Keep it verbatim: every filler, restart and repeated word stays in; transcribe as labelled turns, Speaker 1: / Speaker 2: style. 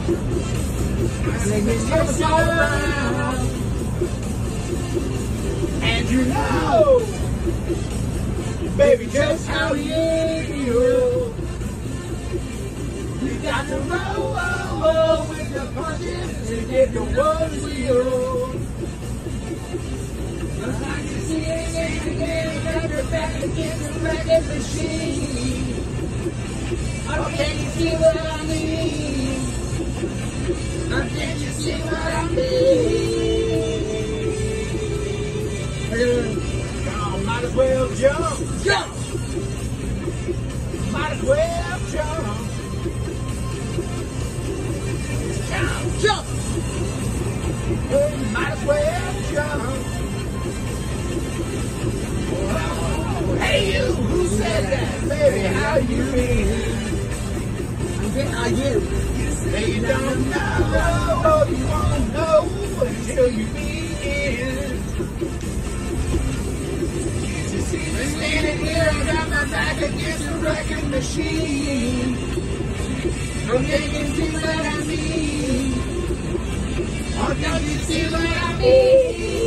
Speaker 1: Singing your song, and you know, baby, just how you feel. You got to roll, roll, roll with the punches to get the world real. Just like you see it again, got your back against the record machine. Oh, can you see what I mean? Oh, can you see what I mean? Y'all might as well jump, jump. Might as well jump. Jump, jump. Hey, might as well jump. Oh, hey you, who said that? Baby, how you feel? I get it. Say you don't know, you won't know until you begin. You see me standing here, I got my back against the record machine. I'm thinking, see what I mean? Oh, don't you see what I mean?